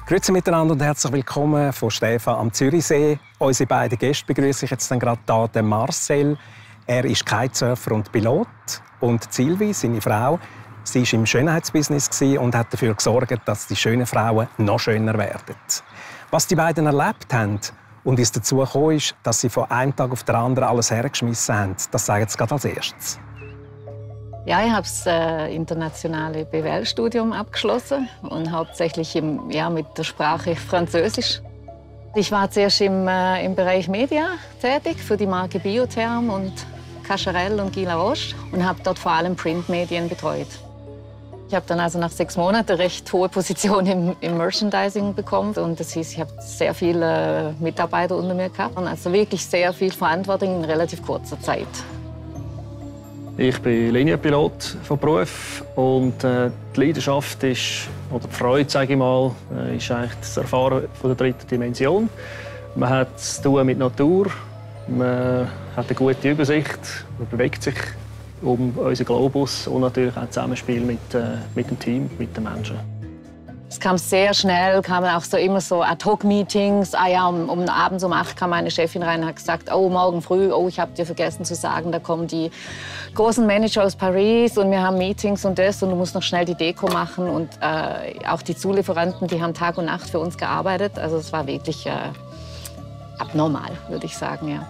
Grüezi miteinander und herzlich willkommen von Stefan am Zürichsee. Unsere beiden Gäste begrüße ich jetzt gerade hier, den Marcel. Er ist Kitesurfer und Pilot. Und Sylvie, seine Frau, sie war im Schönheitsbusiness und hat dafür gesorgt, dass die schönen Frauen noch schöner werden. Was die beiden erlebt haben und wie es dazu gekommen ist, dass sie von einem Tag auf den anderen alles hergeschmissen haben, das sagen sie gerade als erstes. Ja, ich habe das internationale BWL-Studium abgeschlossen und hauptsächlich mit der Sprache Französisch. Ich war zuerst im Bereich Media tätig für die Marke Biotherm und Cacharel und Guy Laroche und habe dort vor allem Printmedien betreut. Ich habe dann also nach 6 Monaten eine recht hohe Position im Merchandising bekommen und das hieß, ich habe sehr viele Mitarbeiter unter mir gehabt und also wirklich sehr viel Verantwortung in relativ kurzer Zeit. Ich bin Linienpilot von Beruf und die Leidenschaft ist, oder die Freude, sage ich mal, ist eigentlich das Erfahren von der 3. Dimension. Man hat zu tun mit Natur, man hat eine gute Übersicht, man bewegt sich um unseren Globus und natürlich auch ein Zusammenspiel mit dem Team, mit den Menschen. Es kam sehr schnell, kamen auch immer so Ad-Hoc-Meetings. Abends um 8 kam meine Chefin rein und hat gesagt, oh, morgen früh, ich habe dir vergessen zu sagen, da kommen die großen Manager aus Paris und wir haben Meetings und das und du musst noch schnell die Deko machen. Und auch die Zulieferanten, die haben Tag und Nacht für uns gearbeitet. Also es war wirklich abnormal, würde ich sagen, ja.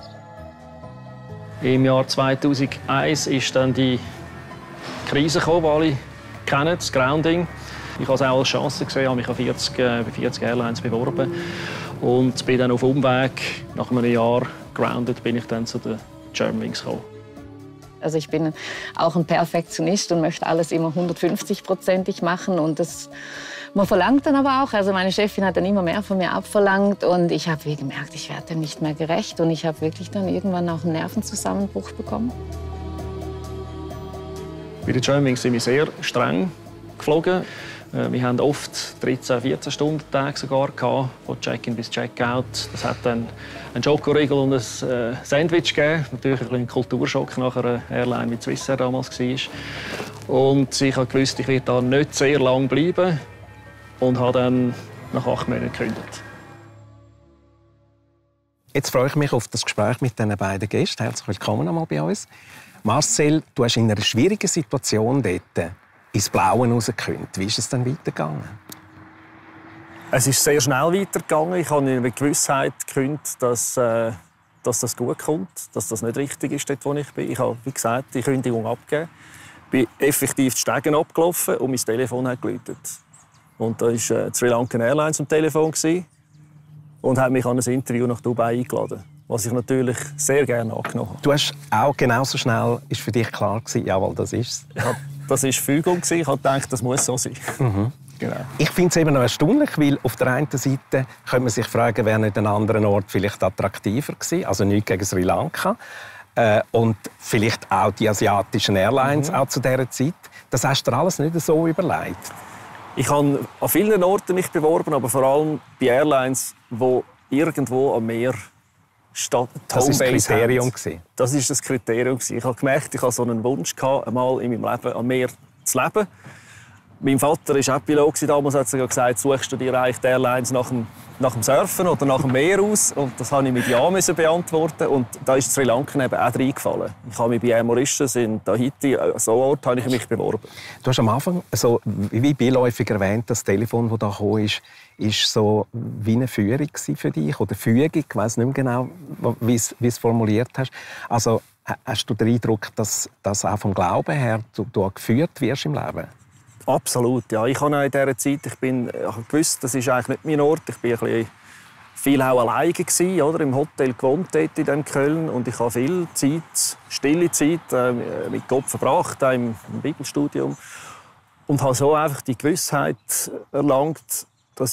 Im Jahr 2001 ist dann die Krise gekommen, die alle kennen, das Grounding. Ich habe es auch als Chance gesehen, habe mich bei 40 Airlines beworben und bin dann auf Umweg, nach einem Jahr grounded, bin ich dann zu den Germanwings gekommen. Also ich bin auch ein Perfektionist und möchte alles immer 150%ig machen und man verlangt dann aber auch, also meine Chefin hat dann immer mehr von mir abverlangt und ich habe gemerkt, ich werde dem nicht mehr gerecht und ich habe wirklich dann irgendwann auch einen Nervenzusammenbruch bekommen. Bei den Germanwings sind wir sehr streng geflogen. Wir haben oft 13-, 14-Stunden-Tage sogar gehabt, von Check-in bis Check-out. Das hat dann einen Schokoriegel und ein Sandwich gegeben. Natürlich ein Kulturschock nach einer Airline wie Swissair damals war. Und ich wusste, ich werde da nicht sehr lange bleiben und habe dann nach 8 Monaten gekündigt. Jetzt freue ich mich auf das Gespräch mit den beiden Gästen. Herzlich willkommen einmal bei uns. Marcel, du hast in einer schwierigen Situation dort ins Blaue rausgekündigt. Wie ist es dann weitergegangen? Es ist sehr schnell weitergegangen. Ich habe in der Gewissheit gekündigt, dass das gut kommt, dass das nicht richtig ist, dort, wo ich bin. Ich habe, wie gesagt, die Kündigung abgegeben. Ich bin effektiv die Stegen abgelaufen und mein Telefon hat geläutet. Und da war Sri Lankan Airlines am Telefon und hat mich an ein Interview nach Dubai eingeladen, was ich natürlich sehr gerne angenommen habe. Du hast auch genauso schnell, ist für dich klar gewesen, jawohl, das ist es. Ja, das war Fügung. Ich habe gedacht, das muss so sein. Mhm. Genau. Ich finde es eben noch erstaunlich, weil auf der einen Seite könnte man sich fragen, wäre nicht an einem anderen Ort vielleicht attraktiver gewesen, also nichts gegen Sri Lanka. Und vielleicht auch die asiatischen Airlines auch zu dieser Zeit. Das hast du dir alles nicht so überlegt? Ich habe an vielen Orten mich beworben, aber vor allem bei Airlines, die irgendwo am Meer statt. Das war das Kriterium. Das war das Kriterium. Ich habe gemerkt, ich hatte so einen Wunsch, einmal in meinem Leben am Meer zu leben. Mein Vater war auch Pilot damals, hat sogar gesagt, suchst du dir eigentlich die Airlines nach dem Surfen oder nach dem Meer aus? Und das musste ich mit Ja beantworten. Und da ist Sri Lanka eben auch reingefallen. Ich habe mich bei Air Mauritius in Tahiti, so Ort, habe ich mich beworben. Du hast am Anfang, so wie beiläufig erwähnt, das Telefon, das da kam, ist so wie eine Führung für dich oder Fügung. Ich weiss nicht mehr genau, wie du es formuliert hast. Also, hast du den Eindruck, dass auch vom Glauben her du geführt wirst im Leben? Absolut, ja. Ich habe in dieser Zeit, ich gewusst, das ist eigentlich nicht mein Ort. Ich war ein bisschen viel auch alleine gewesen, oder? Im Hotel gewohnt dort in Köln und ich habe viel Zeit, stille Zeit mit Gott verbracht, auch im Bibelstudium und habe so einfach die Gewissheit erlangt, dass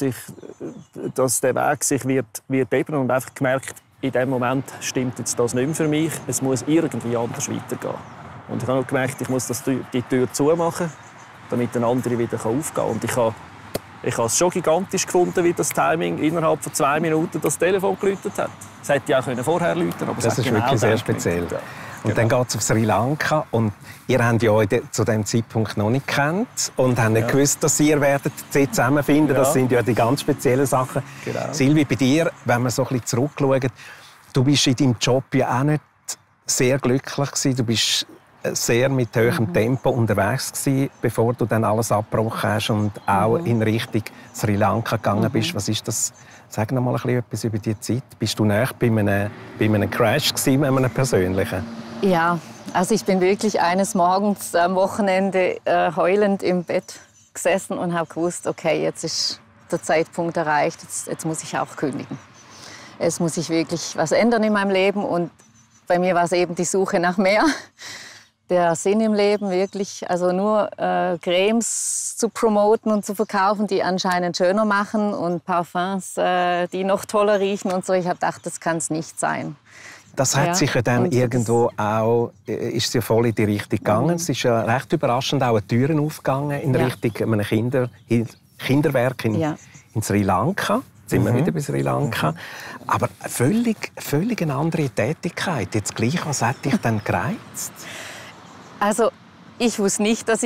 der Weg sich wird ebnen und einfach gemerkt, in dem Moment stimmt jetzt das nicht mehr für mich. Es muss irgendwie anders weitergehen. Und ich habe gemerkt, ich muss die Tür zumachen, damit der andere wieder aufgehen kann. Und ich habe es schon gigantisch gefunden, wie das Timing innerhalb von 2 Minuten das Telefon geläutet hat. Es hätte ja auch vorher läuten können, aber das ist genau wirklich sehr speziell. Und dann geht es auf Sri Lanka. Und ihr habt ja euch zu diesem Zeitpunkt noch nicht gekannt und habt nicht gewusst, dass ihr werdet zusammenfinden. Das sind ja die ganz speziellen Sachen. Genau. Silvi, bei dir, wenn wir so ein bisschen zurückschauen, du bist in deinem Job ja auch nicht sehr glücklich gewesen. Du bist sehr mit hohem Tempo unterwegs gewesen, bevor du dann alles abgebrochen hast und auch in Richtung Sri Lanka gegangen bist. Was ist das? Sag noch mal etwas über die Zeit. Bist du nahe bei einem Crash gewesen, bei einem persönlichen? Ja, also ich bin wirklich eines Morgens am Wochenende heulend im Bett gesessen und habe gewusst, okay, jetzt ist der Zeitpunkt erreicht, jetzt muss ich auch kündigen. Jetzt muss ich wirklich was ändern in meinem Leben und bei mir war es eben die Suche nach mehr. Der Sinn im Leben wirklich, also nur Cremes zu promoten und zu verkaufen, die anscheinend schöner machen und Parfums, die noch toller riechen und so. Ich habe gedacht, das kann es nicht sein. Das hat sich ja dann irgendwo auch, ist ja voll in die Richtung gegangen. Es ist ja recht überraschend auch Türen aufgegangen in Richtung einem Kinderwerk in Sri Lanka. Jetzt sind wir wieder bei Sri Lanka. Aber völlig eine andere Tätigkeit. Jetzt gleich, was hat dich dann gereizt? Also ich wusste nicht, dass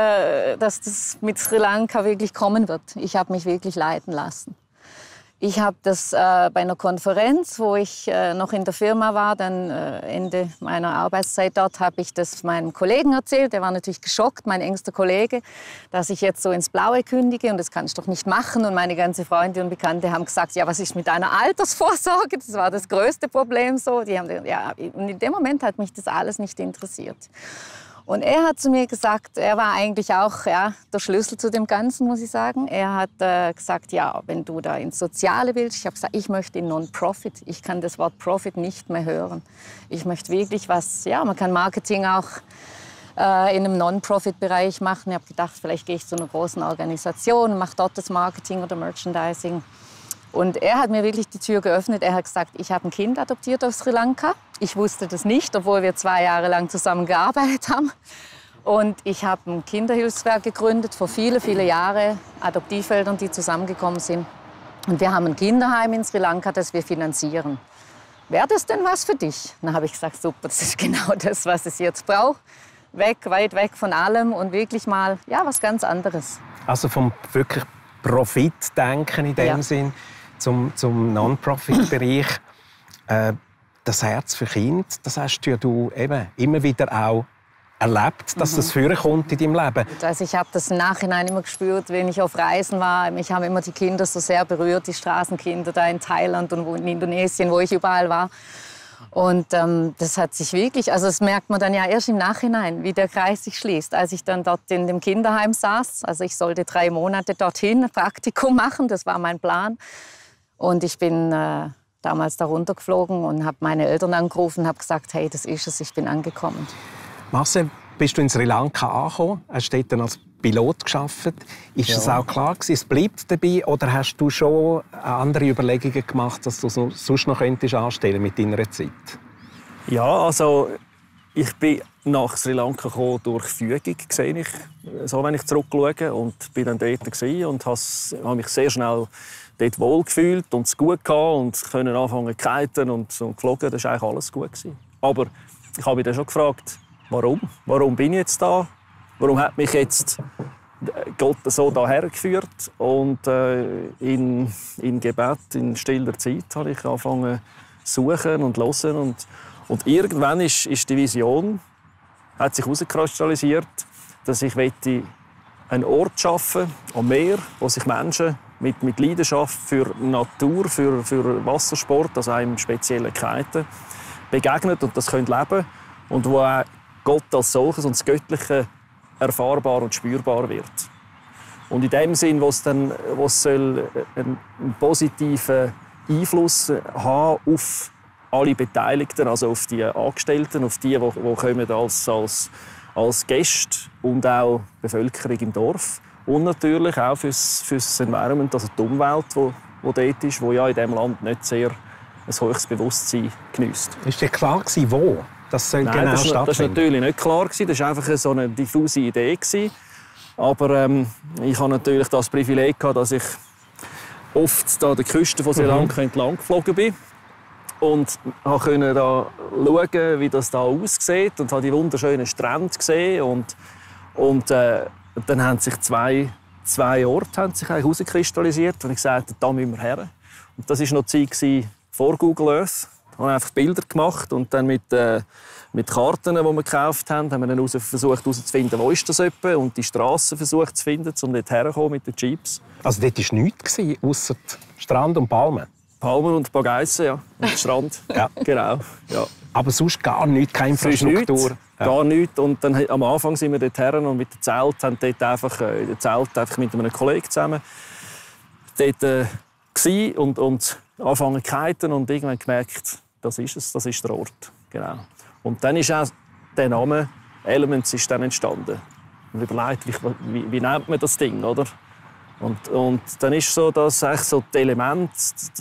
das mit Sri Lanka wirklich kommen wird. Ich habe mich wirklich leiten lassen. Ich habe das bei einer Konferenz, wo ich noch in der Firma war, dann Ende meiner Arbeitszeit dort, habe ich das meinem Kollegen erzählt. Der war natürlich geschockt, mein engster Kollege, dass ich jetzt so ins Blaue kündige und das kann ich doch nicht machen. Und meine ganze Freunde und Bekannte haben gesagt, ja, was ist mit deiner Altersvorsorge? Das war das größte Problem so. Und in dem Moment hat mich das alles nicht interessiert. Und er hat zu mir gesagt, er war eigentlich auch der Schlüssel zu dem Ganzen, muss ich sagen. Er hat gesagt, ja, wenn du da ins Soziale willst, ich habe gesagt, ich möchte in Non-Profit. Ich kann das Wort Profit nicht mehr hören. Ich möchte wirklich was, man kann Marketing auch in einem Non-Profit-Bereich machen. Ich habe gedacht, vielleicht gehe ich zu einer großen Organisation und mache dort das Marketing oder Merchandising. Und er hat mir wirklich die Tür geöffnet. Er hat gesagt, ich habe ein Kind adoptiert aus Sri Lanka. Ich wusste das nicht, obwohl wir 2 Jahre lang zusammen gearbeitet haben. Und ich habe ein Kinderhilfswerk gegründet vor viele Jahre, Adoptiveltern, die zusammengekommen sind. Und wir haben ein Kinderheim in Sri Lanka, das wir finanzieren. Wäre das denn was für dich? Dann habe ich gesagt, super, das ist genau das, was es jetzt braucht. Weit weg von allem und wirklich mal was ganz anderes. Also vom wirklich Profitdenken in dem Sinn zum Non-Profit-Bereich. Das Herz für Kinder, das hast du eben immer wieder auch erlebt, dass das vorkommt in deinem Leben. Also ich habe das im Nachhinein immer gespürt, wenn ich auf Reisen war. Mich haben immer die Kinder so sehr berührt, die Straßenkinder da in Thailand und in Indonesien, wo ich überall war. Und das hat sich wirklich, also das merkt man dann ja erst im Nachhinein, wie der Kreis sich schließt. Als ich dann dort in dem Kinderheim saß, also ich sollte 3 Monate dorthin ein Praktikum machen, das war mein Plan. Und ich bin damals da runtergeflogen und habe meine Eltern angerufen und habe gesagt, hey, das ist es, ich bin angekommen. Marcel, bist du in Sri Lanka angekommen? Hast du dort dann als Pilot gearbeitet? Ist es auch klar gewesen, es bleibt dabei? Oder hast du schon andere Überlegungen gemacht, dass du sonst noch anstellen mit deiner Zeit? Ja, also ich bin nach Sri Lanka gekommen durch Fügung, sehe ich, so wenn ich zurückschaue. Und bin dann dort und habe mich sehr schnell dort wohl gefühlt und es gut gehabt und können anfangen zu kiten und geflogen. Das war eigentlich alles gut gewesen. Aber ich habe mich dann schon gefragt, warum? Warum bin ich jetzt da? Warum hat mich jetzt Gott so daher geführt? Und in Gebet, in stiller Zeit, habe ich angefangen zu suchen und zu hören. Und irgendwann ist die Vision, hat sich herauskristallisiert, dass ich einen Ort schaffen am Meer, wo sich Menschen mit Leidenschaft für Natur, für Wassersport, also auch im speziellen Kiten, begegnet und das leben können. Und wo auch Gott als solches und das Göttliche erfahrbar und spürbar wird. Und in dem Sinn, wo es soll einen positiven Einfluss haben auf alle Beteiligten, also auf die Angestellten, auf die kommen als Gäste und auch die Bevölkerung im Dorf. Und natürlich auch fürs Environment, also die Umwelt, die dort ist, die ja in diesem Land nicht sehr ein hohes Bewusstsein geniesst. Ist dir klar gewesen, wo das soll genau stattfinden? Das war natürlich nicht klar. Das war einfach so eine diffuse Idee. Aber ich hatte natürlich das Privileg, dass ich oft an der Küste von Sri Lanka entlang geflogen bin. und konnte da schauen, wie das da aussieht und habe die wunderschönen Strände gesehen und dann haben sich zwei Orte herauskristallisiert und ich sagte, da müssen wir her. Und das war noch die Zeit vor Google Earth. Wir haben einfach Bilder gemacht und dann mit Karten, die wir gekauft haben, haben wir dann versucht herauszufinden, wo ist das etwa und die Straße versucht zu finden, um dort herzukommen mit den Jeeps. Also dort war nichts, ausser Strand und Palmen? Palmen und ein paar Geissen, ja. Und Strand. Ja. Genau. Ja. Aber sonst gar nichts, keine Infrastruktur? Nichts, gar nichts. Und dann, am Anfang sind wir dort her und mit dem Zelt, haben dort einfach mit einem Kollegen zusammen dort und angefangen zu kiten und irgendwann gemerkt, das ist es, das ist der Ort. Genau. Und dann ist auch der Name Elements ist dann entstanden. Und überlegt, wie nennt man das Ding, oder? Und dann ist so, dass so die Elemente,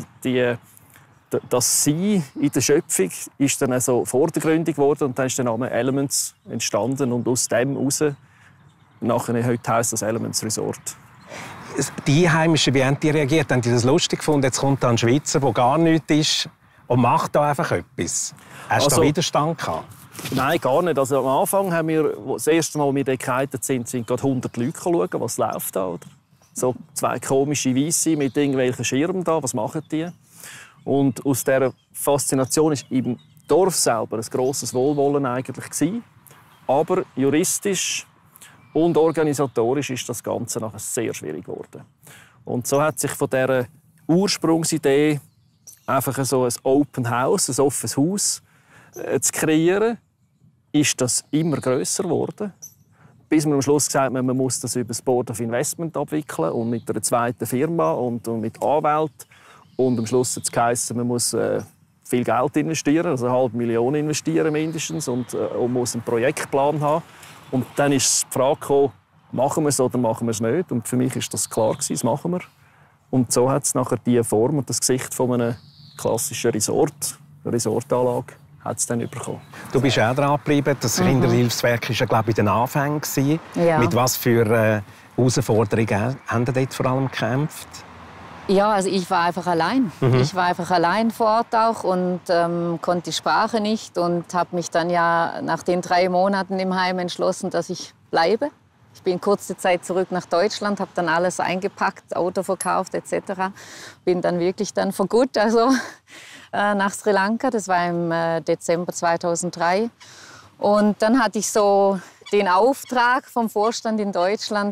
das Sein in der Schöpfung ist dann so vordergründig geworden und dann ist der Name Elements entstanden und aus dem heraus nachher heute heisst das Elements Resort. Die Einheimischen, wie haben die reagiert? Haben die das lustig gefunden? Jetzt kommt da ein Schweizer, der gar nichts ist und macht da einfach etwas. Hast du da Widerstand gehabt? Nein, gar nicht. Also, am Anfang haben wir, das erste Mal, als wir dort geleitet sind gerade 100 Leute schauen, was läuft da. Oder? So 2 komische Weisse mit irgendwelchen Schirmen da, was machen die? Und aus dieser Faszination war im Dorf selber ein grosses Wohlwollen eigentlich gewesen. Aber juristisch und organisatorisch ist das Ganze nachher sehr schwierig geworden. Und so hat sich von dieser Ursprungsidee einfach so ein Open House, ein offenes Haus zu kreieren, ist das immer grösser geworden. Bis man am Schluss gesagt hat, man muss das über das Board of Investment abwickeln und mit einer zweiten Firma und mit Anwälten. Und am Schluss hat es geheißen, man muss viel Geld investieren, also 500.000 investieren mindestens und muss einen Projektplan haben. Und dann ist die Frage gekommen, machen wir es oder machen wir es nicht? Und für mich war das klar, das machen wir. Und so hat es nachher die Form und das Gesicht von einem klassischen Resortanlage hat es dann bekommen. Du bist auch dran geblieben. Das Kinderhilfswerk war ja, glaube ich, in den Anfängen. Ja. Mit was für Herausforderungen haben Sie dort vor allem gekämpft? Ja, also ich war einfach allein. Ich war einfach allein vor Ort auch und konnte die Sprache nicht und habe mich dann ja nach den 3 Monaten im Heim entschlossen, dass ich bleibe. Ich bin kurze Zeit zurück nach Deutschland, habe dann alles eingepackt, Auto verkauft etc. Bin dann wirklich for good, also nach Sri Lanka. Das war im Dezember 2003. Und dann hatte ich so den Auftrag vom Vorstand in Deutschland,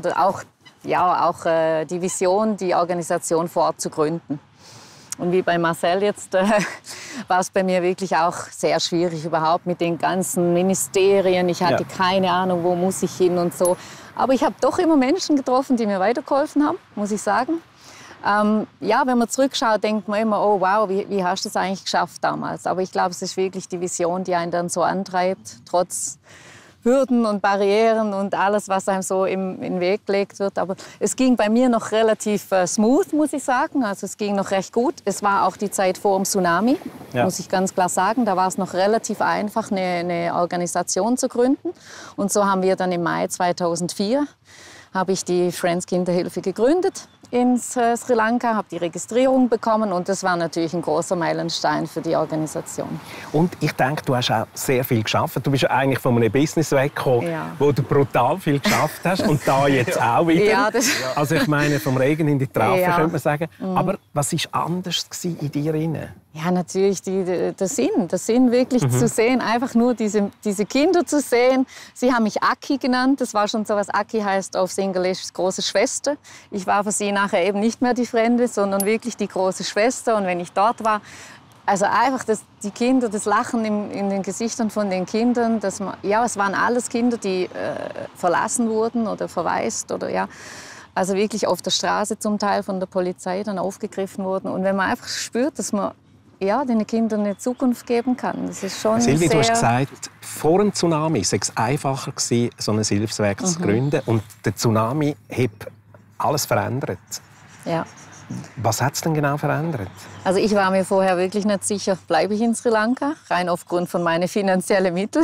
die Vision, die Organisation vor Ort zu gründen. Und wie bei Marcel jetzt war es bei mir wirklich auch sehr schwierig überhaupt mit den ganzen Ministerien. Ich hatte keine Ahnung, wo muss ich hin und so. Aber ich habe doch immer Menschen getroffen, die mir weitergeholfen haben, muss ich sagen. Wenn man zurückschaut, denkt man immer, oh wow, wie hast du das eigentlich geschafft damals? Aber ich glaube, es ist wirklich die Vision, die einen dann so antreibt, trotz Hürden und Barrieren und alles, was einem so in den Weg gelegt wird. Aber es ging bei mir noch relativ smooth, muss ich sagen. Also es ging noch recht gut. Es war auch die Zeit vor dem Tsunami, muss ich ganz klar sagen. Da war es noch relativ einfach, eine Organisation zu gründen. Und so haben wir dann im Mai 2004 habe ich die Friends Kinderhilfe gegründet in Sri Lanka, habe die Registrierung bekommen und das war natürlich ein großer Meilenstein für die Organisation. Und ich denke, du hast auch sehr viel geschafft. Du bist eigentlich von einem Business weggekommen, wo du brutal viel geschafft hast und da jetzt auch wieder. Ja, also ich meine, vom Regen in die Traufe, könnte man sagen. Aber was war anders in dir drin? Ja, natürlich der Sinn wirklich zu sehen, einfach nur diese Kinder zu sehen. Sie haben mich Aki genannt, das war schon so was. Aki heißt auf Singlisch große Schwester. Ich war für sie nachher eben nicht mehr die Fremde, sondern wirklich die große Schwester. Und wenn ich dort war, also einfach die Kinder, das Lachen in den Gesichtern von den Kindern, es waren alles Kinder, die verlassen wurden oder verwaist oder also wirklich auf der Straße zum Teil von der Polizei dann aufgegriffen wurden. Und wenn man einfach spürt, dass man den Kindern eine Zukunft geben kann. Das ist schon Silvi, sehr... du hast gesagt, vor dem Tsunami sei es einfacher gewesen, so ein Hilfswerk zu gründen. Und der Tsunami hat alles verändert. Ja. Was hat es denn genau verändert? Also ich war mir vorher wirklich nicht sicher, bleibe ich in Sri Lanka, rein aufgrund von meinen finanziellen Mitteln.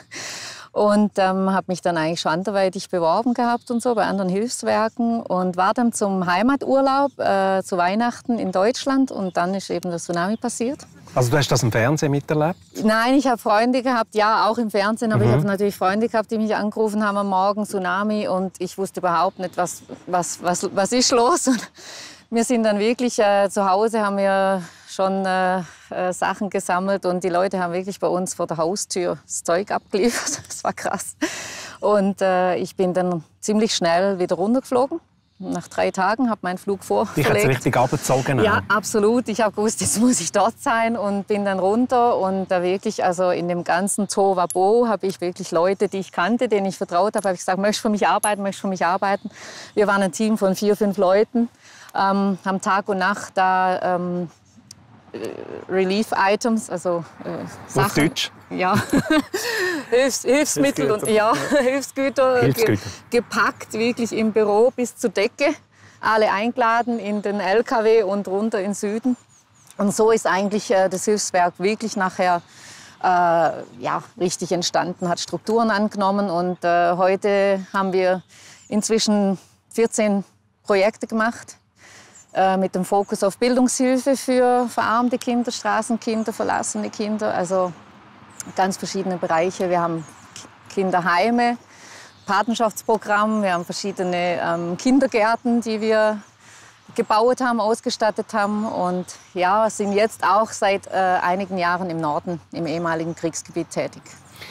Und habe mich dann eigentlich schon anderweitig beworben gehabt und so bei anderen Hilfswerken und war dann zum Heimaturlaub zu Weihnachten in Deutschland und dann ist eben der Tsunami passiert. Also du hast das im Fernsehen miterlebt? Nein, ich habe Freunde gehabt, ja, auch im Fernsehen, aber ich habe natürlich Freunde gehabt, die mich angerufen haben am Morgen, Tsunami, und ich wusste überhaupt nicht, was ist los. Und wir sind dann wirklich zu Hause, haben wir schon Sachen gesammelt und die Leute haben wirklich bei uns vor der Haustür das Zeug abgeliefert. Das war krass. Und ich bin dann ziemlich schnell wieder runtergeflogen. Nach 3 Tagen habe meinen Flug vorverlegt. Dich hat es richtig abgezogen? Ja, absolut. Ich habe gewusst, jetzt muss ich dort sein und bin dann runter. Und da wirklich, also in dem ganzen Tohuwabohu habe ich wirklich Leute, die ich kannte, denen ich vertraut habe, habe ich gesagt, möchtest du für mich arbeiten, möchtest du für mich arbeiten. Wir waren ein Team von 4, 5 Leuten, haben Tag und Nacht da Relief-Items, also Sachen. Auf Deutsch? Ja, Hilfsmittel und ja, Hilfsgüter gepackt, wirklich im Büro bis zur Decke. Alle eingeladen in den LKW und runter in den Süden. Und so ist eigentlich das Hilfswerk wirklich nachher ja, richtig entstanden, hat Strukturen angenommen. Und heute haben wir inzwischen 14 Projekte gemacht. Mit dem Fokus auf Bildungshilfe für verarmte Kinder, Straßenkinder, verlassene Kinder, also ganz verschiedene Bereiche. Wir haben Kinderheime, Patenschaftsprogramm, wir haben verschiedene Kindergärten, die wir gebaut haben, ausgestattet haben und ja, sind jetzt auch seit einigen Jahren im Norden, im ehemaligen Kriegsgebiet tätig.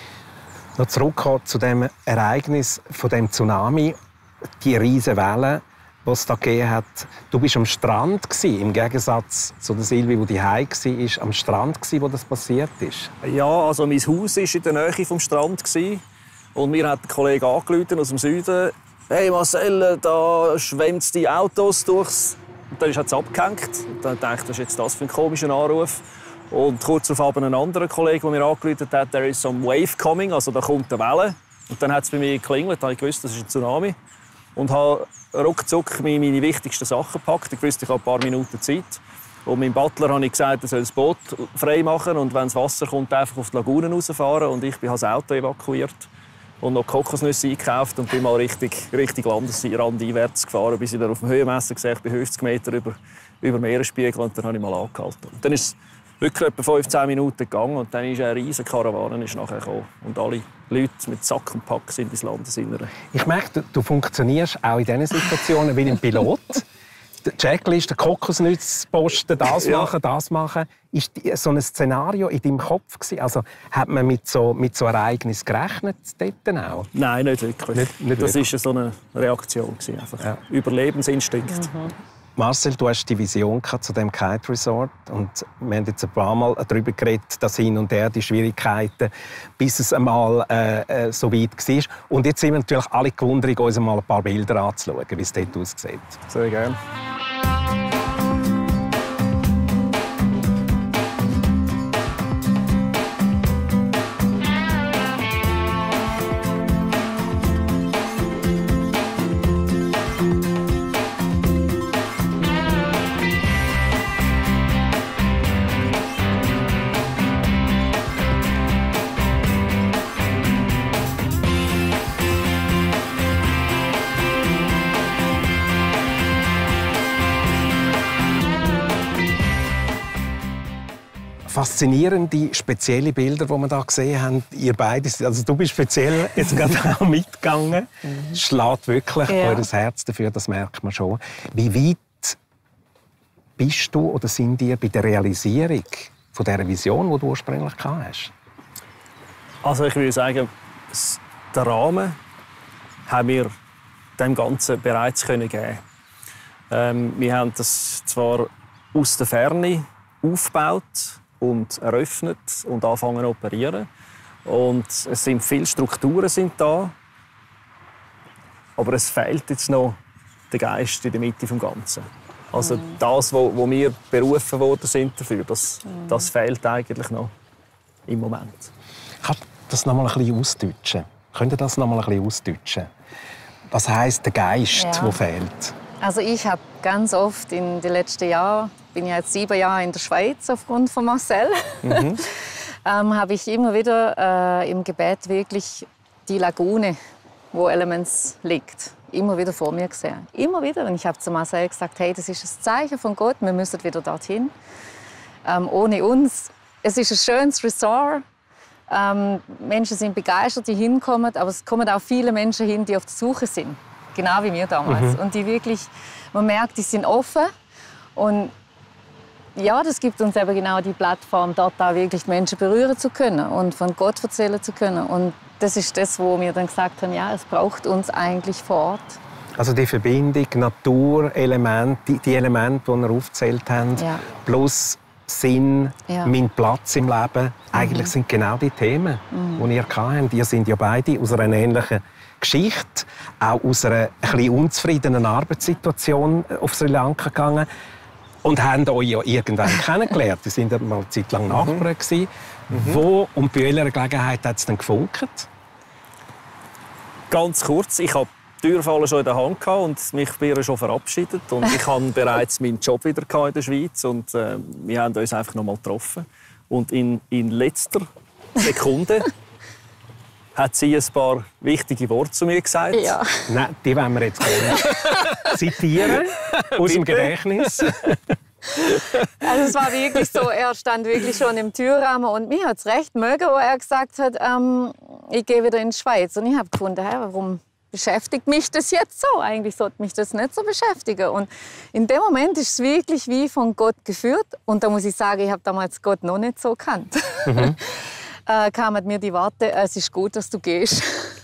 Noch zurück zu dem Ereignis von dem Tsunami, die riesen Wellen, die es da gegeben hat. Du warst am Strand gewesen, im Gegensatz zu der Silvi, die daheim war, am Strand gewesen, wo das passiert ist. Ja, also mein Haus war in der Nähe vom Strand gewesen. Und mir hat ein Kollege angerufen aus dem Süden. «Hey Marcel, da schwemmt die Autos durchs...» Und dann hat es abgehängt. Und dann dachte ich, was ist jetzt das für ein komischer Anruf? Und kurz darauf ein anderer Kollege, der mir angerufen hat, «There is some wave coming», also da kommt eine Welle. Und dann hat es bei mir geklingelt, da habe ich gewusst, das ist ein Tsunami. Und habe ruckzuck meine wichtigsten Sachen gepackt. Ich wusste, ich habe ein paar Minuten Zeit. Und meinem Butler habe ich gesagt, er soll das Boot frei machen und wenn das Wasser kommt, einfach auf die Lagune rausfahren. Und ich bin das Auto evakuiert und noch Kokosnüsse eingekauft und bin mal richtig landeinwärts gefahren, bis ich dann auf dem Höhenmesser gesehen habe, ich bin 50 Meter über Meeresspiegel und dann habe ich mal angehalten. Und dann ist es wirklich etwa 15 Minuten gegangen und dann ist eine riesige Karawane nachher gekommen. Und alle Leute mit Sack und Pack sind ins Landesinnere. Ich merke, du funktionierst auch in diesen Situationen wie ein Pilot. Die Checkliste, Kokosnussposten, das machen. Ist so ein Szenario in deinem Kopf gewesen? Also hat man mit so Ereignissen gerechnet dort auch? Nein, nicht wirklich. Nicht das wirklich. war so eine Reaktion. Einfach. Ja. Überlebensinstinkt. Mhm. Marcel, du hast die Vision zu dem Kite Resort und wir haben jetzt ein paar Mal darüber geredet, das Hin und Her, die Schwierigkeiten, bis es einmal so weit war. Und jetzt sind wir natürlich alle gewundert, uns mal ein paar Bilder anzuschauen, wie es dort aussieht. Sehr gerne. Faszinierende, spezielle Bilder, die wir hier gesehen haben. Ihr beide, also du bist speziell jetzt gerade auch mitgegangen. Es schlägt wirklich euer Herz dafür, das merkt man schon. Wie weit bist du oder sind ihr bei der Realisierung von dieser Vision, die du ursprünglich gehabt hast? Also ich würde sagen, den Rahmen haben wir dem Ganzen bereits geben. Wir haben das zwar aus der Ferne aufgebaut und eröffnet und anfangen zu operieren. Und es sind viele Strukturen sind da, aber es fehlt jetzt noch der Geist in der Mitte des Ganzen. Also das, wo wir berufen worden sind dafür, das fehlt eigentlich noch im Moment. Ich kann das noch mal ein bisschen ausdeutschen. Könnt ihr das noch mal ein bisschen ausdeutschen? Was heisst der Geist, der fehlt? Also ich habe ganz oft in den letzten Jahren, ich bin ja jetzt 7 Jahre in der Schweiz aufgrund von Marcel, habe ich immer wieder im Gebet wirklich die Lagune, wo Elements liegt, immer wieder vor mir gesehen. Immer wieder. Und ich habe zu Marcel gesagt, hey, das ist ein Zeichen von Gott, wir müssen wieder dorthin. Ohne uns es ist ein schönes Resort. Menschen sind begeistert, die hinkommen, aber es kommen auch viele Menschen hin, die auf der Suche sind. Genau wie wir damals. Und die wirklich, man merkt, die sind offen. Und ja, das gibt uns eben genau die Plattform, dort auch wirklich Menschen berühren zu können und von Gott erzählen zu können. Und das ist das, wo wir dann gesagt haben, ja, es braucht uns eigentlich vor Ort. Also die Verbindung, Naturelemente, die Elemente, die ihr aufgezählt habt, plus Sinn, mein Platz im Leben, eigentlich sind genau die Themen, die ihr hattet. Ihr seid ja beide aus einer ähnlichen Geschichte, auch aus einer etwas unzufriedenen Arbeitssituation auf Sri Lanka gegangen und haben euch ja irgendwann kennengelernt. Sie waren mal eine Zeit lang Nachbarn. Wo und bei welcher Gelegenheit hat es dann gefunkt? Ganz kurz, ich habe die Türfalle schon in der Hand und mich bei ihr schon verabschiedet. Und ich hatte bereits meinen Job wieder in der Schweiz und wir haben uns einfach noch mal getroffen. Und in letzter Sekunde hat sie ein paar wichtige Worte zu mir gesagt. Ja. Nein, die wollen wir jetzt zitieren aus dem Gedächtnis. Also es war wirklich so, er stand wirklich schon im Türrahmen und mir hat es recht mögen, wo er gesagt hat, ich gehe wieder in die Schweiz. Und ich habe gefunden, warum beschäftigt mich das jetzt so? Eigentlich sollte mich das nicht so beschäftigen. Und in dem Moment ist es wirklich wie von Gott geführt. Und da muss ich sagen, ich habe damals Gott noch nicht so gekannt. Kamen mir die Worte, es ist gut, dass du gehst.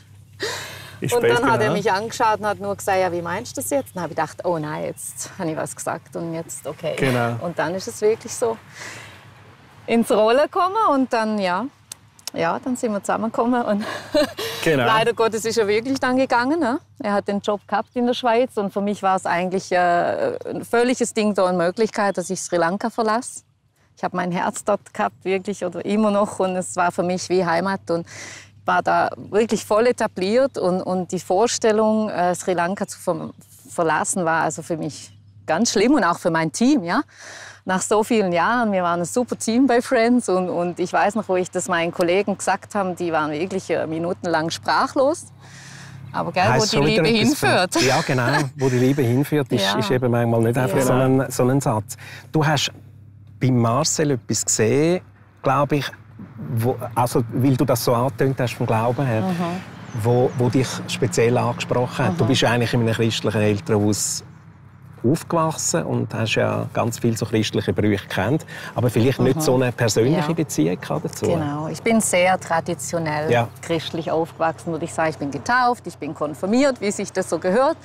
Und dann hat er mich angeschaut und hat nur gesagt, ja, wie meinst du das jetzt? Dann habe ich gedacht, oh nein, jetzt habe ich was gesagt und jetzt okay. Genau. Und dann ist es wirklich so ins Rollen gekommen und dann, ja, dann sind wir zusammengekommen. Und genau. Leider Gottes ist er wirklich dann gegangen. Ne? Er hat den Job gehabt in der Schweiz und für mich war es eigentlich ein völliges Ding der Unmöglichkeit, dass ich Sri Lanka verlasse. Ich habe mein Herz dort gehabt, wirklich, oder immer noch, und es war für mich wie Heimat. Und ich war da wirklich voll etabliert und die Vorstellung, Sri Lanka zu verlassen, war also für mich ganz schlimm und auch für mein Team. Ja? Nach so vielen Jahren, wir waren ein super Team bei Friends und ich weiß noch, wo ich das meinen Kollegen gesagt habe, die waren wirklich minutenlang sprachlos. Aber gell, wo die Liebe hinführt. Ja, genau. Wo die Liebe hinführt, ist eben manchmal nicht einfach so ein Satz. Du hast bei Marcel etwas gesehen, glaube ich, weil du das so angetönt hast vom Glauben her, wo dich speziell angesprochen hat. Du bist eigentlich in einem christlichen Elternhaus aufgewachsen und hast ja ganz viele so christliche Brüche gekannt, aber vielleicht nicht so eine persönliche Beziehung dazu. Genau, ich bin sehr traditionell christlich aufgewachsen, würde ich sagen. Ich bin getauft, ich bin konfirmiert, wie sich das so gehört.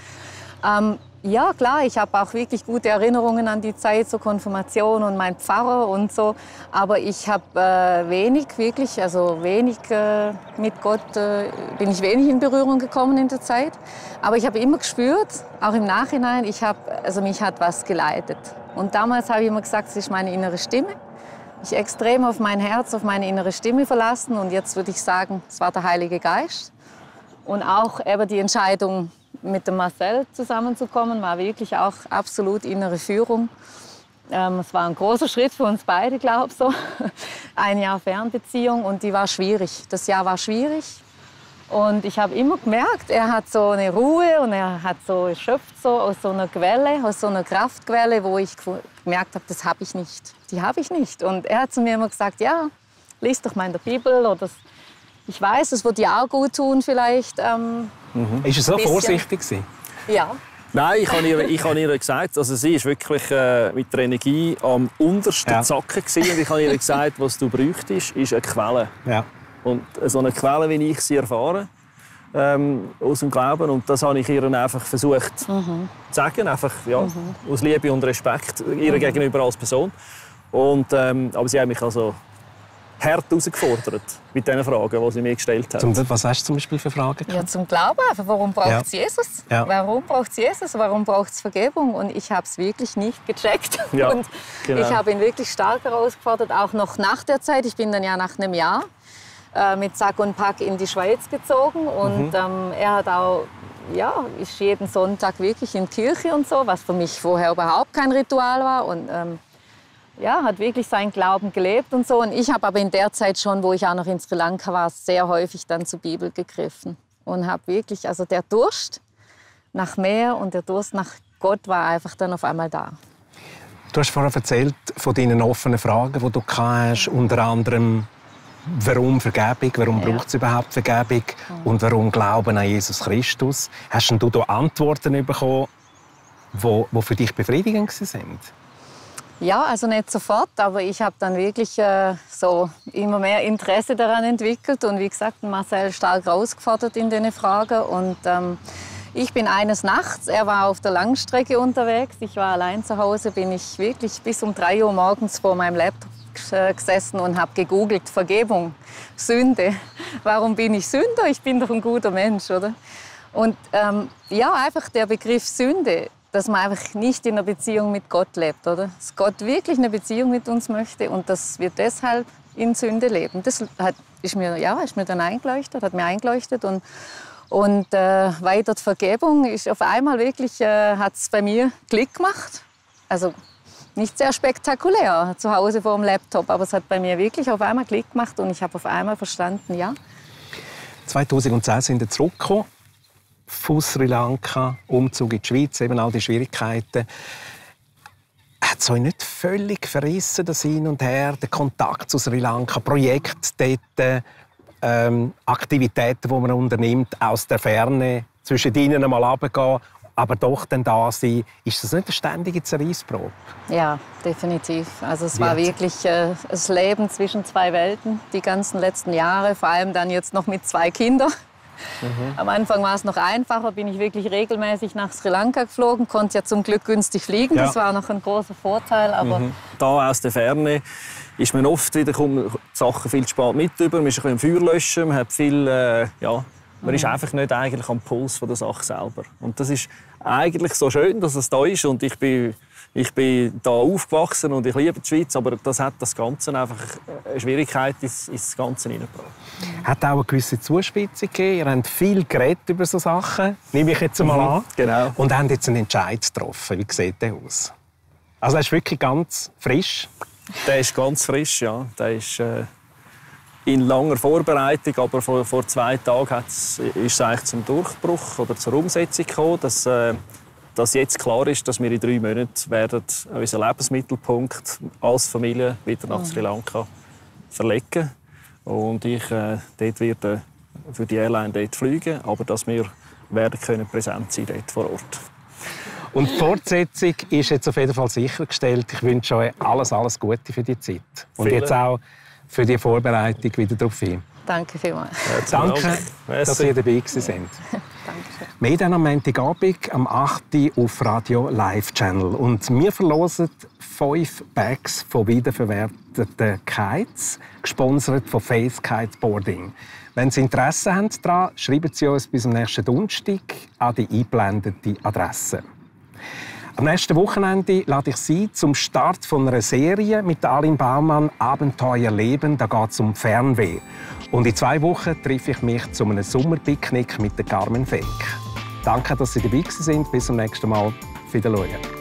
Ja, klar, ich habe auch wirklich gute Erinnerungen an die Zeit zur Konfirmation und mein Pfarrer und so. Aber ich habe mit Gott bin ich wenig in Berührung gekommen in der Zeit. Aber ich habe immer gespürt, auch im Nachhinein, mich hat was geleitet. Und damals habe ich immer gesagt, es ist meine innere Stimme. Ich extrem auf mein Herz, auf meine innere Stimme verlassen. Und jetzt würde ich sagen, es war der Heilige Geist. Und auch eben die Entscheidung, mit dem Marcel zusammenzukommen, war wirklich auch absolut innere Führung. Es war ein großer Schritt für uns beide, glaube ich. So. Ein Jahr Fernbeziehung und die war schwierig. Das Jahr war schwierig. Und ich habe immer gemerkt, er hat so eine Ruhe und er hat so schöpft so aus so einer Quelle, aus so einer Kraftquelle, wo ich gemerkt habe, das habe ich nicht. Die habe ich nicht. Und er hat zu mir immer gesagt, ja, lies doch mal in der Bibel oder ich weiß, das wird dir auch gut tun vielleicht. Ist er so vorsichtig? Ja. Nein, ich habe ihr gesagt, also sie war wirklich mit der Energie am untersten Zacken gewesen, und ich habe ihr gesagt, was du bräuchtest, ist eine Quelle. Ja. Und so eine Quelle, wie ich sie erfahre, aus dem Glauben, und das habe ich ihr einfach versucht zu sagen, einfach, aus Liebe und Respekt ihr gegenüber als Person. Und, aber sie hat mich also hart herausgefordert mit den Fragen, die sie mir gestellt hat. Was hast du zum Beispiel für Fragen gehabt? Ja, zum Glauben. Warum braucht es Jesus? Ja. Warum braucht es Jesus? Warum braucht es Vergebung? Und ich habe es wirklich nicht gecheckt. Ja, und genau. ich habe ihn wirklich stark herausgefordert, auch noch nach der Zeit. Ich bin dann ja nach einem Jahr mit Sack und Pack in die Schweiz gezogen. Und er hat auch, ist jeden Sonntag wirklich in die Kirche und so, was für mich vorher überhaupt kein Ritual war. Und hat wirklich seinen Glauben gelebt und so. Und ich habe aber in der Zeit schon, wo ich auch noch in Sri Lanka war, sehr häufig dann zur Bibel gegriffen. Und habe wirklich, also der Durst nach mehr und der Durst nach Gott war einfach dann auf einmal da. Du hast vorhin erzählt von deinen offenen Fragen, die du hast, unter anderem, warum Vergebung, warum braucht es überhaupt Vergebung und warum Glauben an Jesus Christus. Hast du da Antworten bekommen, die für dich befriedigend waren? Ja, also nicht sofort, aber ich habe dann wirklich so immer mehr Interesse daran entwickelt und wie gesagt, Marcel stark herausgefordert in den Fragen. Und ich bin eines Nachts, er war auf der Langstrecke unterwegs, ich war allein zu Hause, bin ich wirklich bis um 3 Uhr morgens vor meinem Laptop gesessen und habe gegoogelt, Vergebung, Sünde. Warum bin ich Sünder? Ich bin doch ein guter Mensch, oder? Und ja, einfach der Begriff Sünde, dass man einfach nicht in einer Beziehung mit Gott lebt, oder? Dass Gott wirklich eine Beziehung mit uns möchte und dass wir deshalb in Sünde leben. Das ist mir dann eingeleuchtet, hat mir eingeleuchtet und weiter die Vergebung ist auf einmal wirklich, hat es bei mir Klick gemacht. Also nicht sehr spektakulär zu Hause vor dem Laptop, aber es hat bei mir wirklich auf einmal Klick gemacht und ich habe auf einmal verstanden, ja. 2010 sind wir zurückgekommen von Sri Lanka, Umzug in die Schweiz, eben all die Schwierigkeiten. Hat es euch nicht völlig verrissen, das Hin und Her, der Kontakt zu Sri Lanka, Projekte dort, Aktivitäten, die man unternimmt, aus der Ferne, zwischen ihnen einmal runtergehen, aber doch dann da sein. Ist das nicht eine ständige Zerreissprobe? Ja, definitiv. Also es war wirklich das Leben zwischen zwei Welten, die ganzen letzten Jahre, vor allem dann jetzt noch mit 2 Kindern. Am Anfang war es noch einfacher, bin ich wirklich regelmäßig nach Sri Lanka geflogen, konnte ja zum Glück günstig fliegen, das war noch ein großer Vorteil. Aber da aus der Ferne ist man oft wieder, kommt Sachen viel zu spät mit über, man ist ein bisschen im Feuer löschen, man hat viel, man ist einfach nicht eigentlich am Puls von der Sache selber. Und das ist eigentlich so schön, dass es da ist und ich bin da aufgewachsen und ich liebe die Schweiz, aber das hat das Ganze einfach eine Schwierigkeit ins Ganze hineingebracht. Hat auch eine gewisse Zuspitzung gegeben. Ihr habt viel geredet über solche Sachen, nehme ich jetzt mal an. Genau. Und habt jetzt einen Entscheid getroffen. Wie sieht der aus? Also er ist wirklich ganz frisch? Der ist ganz frisch, ja. Der ist in langer Vorbereitung, aber vor 2 Tagen ist es eigentlich zum Durchbruch oder zur Umsetzung gekommen, dass jetzt klar ist, dass wir in 3 Monaten werden unseren Lebensmittelpunkt als Familie wieder nach Sri Lanka verlegen. Und ich dort werde für die Airline dort fliegen, aber dass wir werden können präsent sein dort vor Ort. Und die Fortsetzung ist jetzt auf jeden Fall sichergestellt. Ich wünsche euch alles Gute für die Zeit. Und jetzt auch für die Vorbereitung wieder darauf hin. danke vielmals. Danke, dass ihr dabei seid. Mehr dann am Montagabend am 8. Uhr auf Radio Live Channel. Und wir verlosen 5 Bags von wiederverwerteten Kites, gesponsert von Face Kiteboarding. Wenn Sie Interesse haben daran, schreiben Sie uns bis am nächsten Donnerstag an die eingeblendete Adresse. Am nächsten Wochenende lade ich Sie zum Start von einer Serie mit Aline Baumann «Abenteuer Leben». Da geht es um Fernweh. Und in 2 Wochen treffe ich mich zu einem Sommerpicknick mit der Carmen Fenk. Danke, dass Sie dabei sind. Bis zum nächsten Mal. Auf Wiedersehen.